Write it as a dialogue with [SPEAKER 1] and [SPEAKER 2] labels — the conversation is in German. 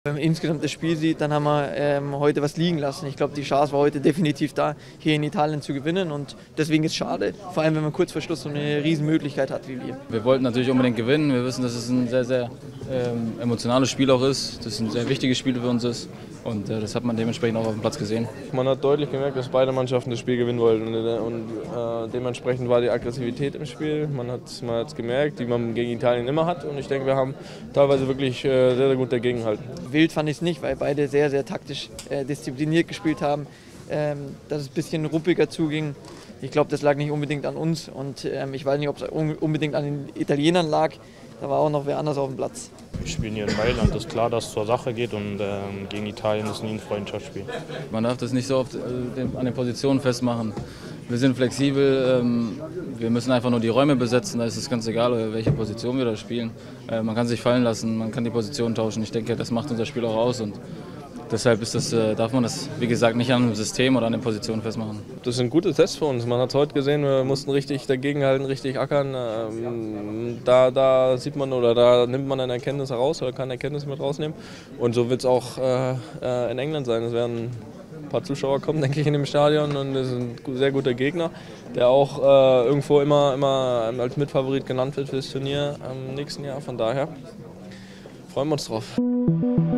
[SPEAKER 1] Wenn man insgesamt das Spiel sieht, dann haben wir heute was liegen lassen. Ich glaube, die Chance war heute definitiv da, hier in Italien zu gewinnen und deswegen ist es schade, vor allem wenn man kurz vor Schluss so eine Riesenmöglichkeit hat wie wir.
[SPEAKER 2] Wir wollten natürlich unbedingt gewinnen. Wir wissen, dass es ein sehr, sehr emotionales Spiel auch ist, dass es ein sehr wichtiges Spiel für uns ist und das hat man dementsprechend auch auf dem Platz gesehen.
[SPEAKER 3] Man hat deutlich gemerkt, dass beide Mannschaften das Spiel gewinnen wollten und dementsprechend war die Aggressivität im Spiel. Man hat es gemerkt, die man gegen Italien immer hat und ich denke, wir haben teilweise wirklich sehr, sehr gut dagegen gehalten.
[SPEAKER 1] Wild fand ich es nicht, weil beide sehr, sehr taktisch diszipliniert gespielt haben, dass es ein bisschen ruppiger zuging. Ich glaube, das lag nicht unbedingt an uns und ich weiß nicht, ob es unbedingt an den Italienern lag. Da war auch noch wer anders auf dem Platz.
[SPEAKER 4] Wir spielen hier in Mailand, es ist klar, dass es zur Sache geht und gegen Italien ist nie ein Freundschaftsspiel.
[SPEAKER 2] Man darf das nicht so oft an den Positionen festmachen. Wir sind flexibel, wir müssen einfach nur die Räume besetzen, da ist es ganz egal, welche Position wir da spielen. Man kann sich fallen lassen, man kann die Position tauschen. Ich denke, das macht unser Spiel auch aus und deshalb darf man das, wie gesagt, nicht an einem System oder an den Positionen festmachen.
[SPEAKER 3] Das ist ein guter Test für uns. Man hat es heute gesehen, wir mussten richtig dagegenhalten, richtig ackern. Da sieht man oder da nimmt man eine Erkenntnis heraus oder kann Erkenntnis mit rausnehmen. Und so wird es auch in England sein. Es werden ein paar Zuschauer kommen, denke ich, in dem Stadion und es ist ein sehr guter Gegner, der auch irgendwo immer als Mitfavorit genannt wird für das Turnier im nächsten Jahr. Von daher freuen wir uns drauf.